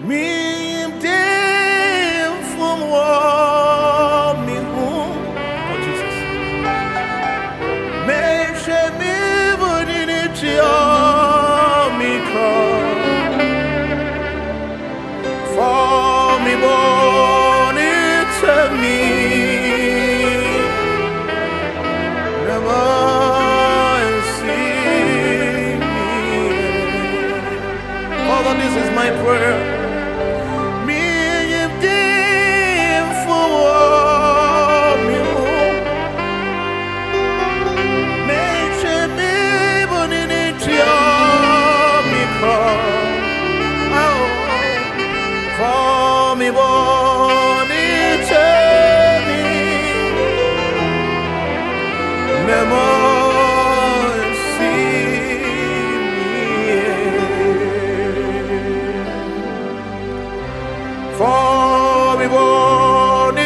Me dim from war me home. Oh Jesus. Me she me body ni chia me come. For me born it me. Never see me. Father, this is my prayer. Me born eternity, never see me. For me born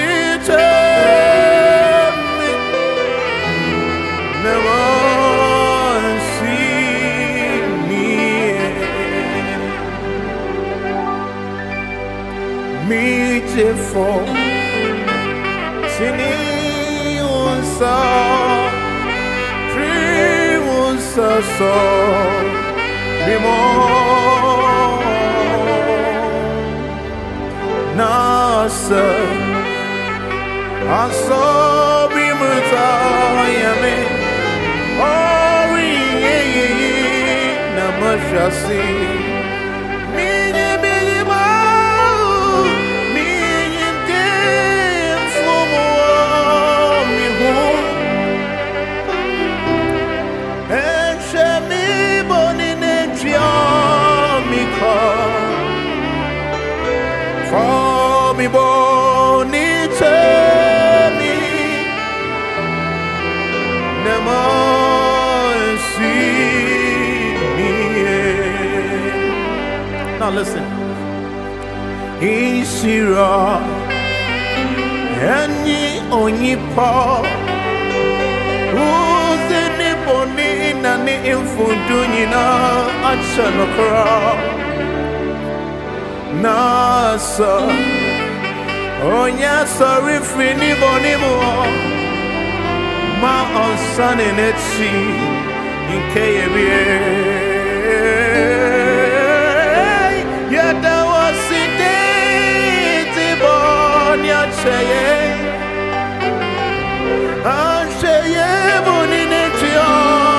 eternity, never see me. Me for sini unsa free unsa so me more nasa aso be muta yame oh we na mashasi for me born eternity, never see me. Now listen. Ishira Eni Onipa Uze ni boni na ni infundunina achanokra Nasa Onya sorry fini bonimo Ma on sun in it see in KBA Yada was it Bonya Cheye Cheye Boninetio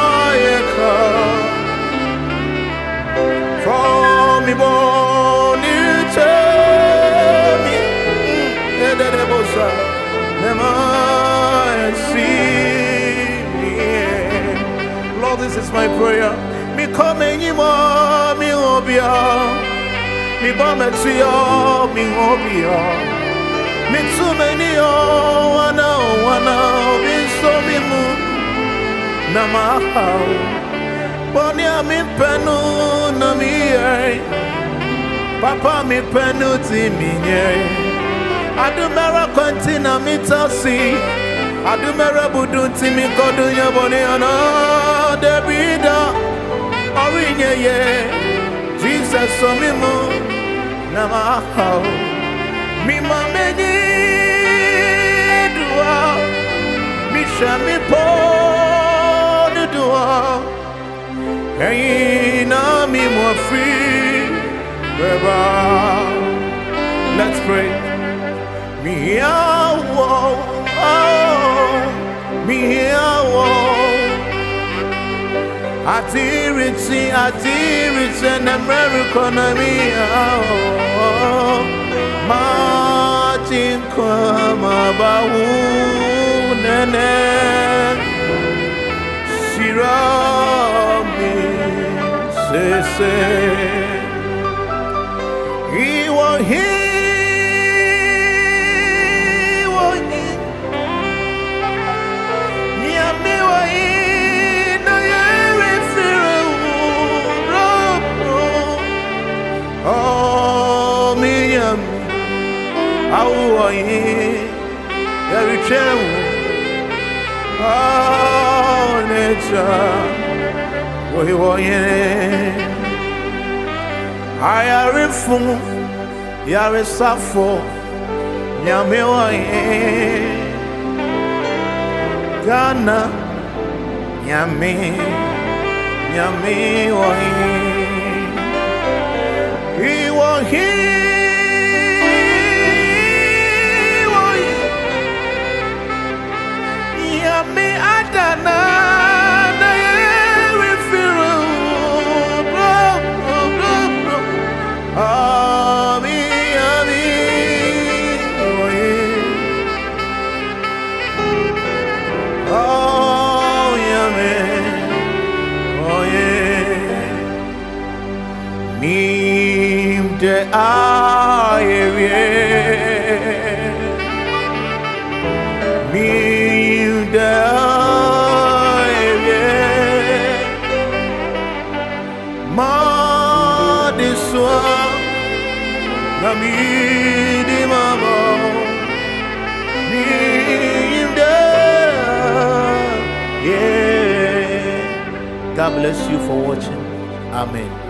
For me born Lord, this is my prayer. Me come in more, me obia, me bametio, me obia, me too many wana, be so me mu, nama, bonia me penu, na mi papa me penu ti mi Adumera kontina mitasi Adumera budunti mi kodunya boniana Debida Orinye ye Jesus somimu Namahao Mima meni dua Misha mi po dua Eina mi mo free Beba Let's pray Me Atiriti and American me Martin come about Nene Shira me say he was here Oh, Miriam, how are you? Every chair, oh, nature, what you want, I are a fool, Yaresafo Nyame waye Ghana Nyame waye He waye Nyame adana na yerefiru de aye mi de aye ma de soi na mi de mama mi de yeah. God bless you for watching. Amen.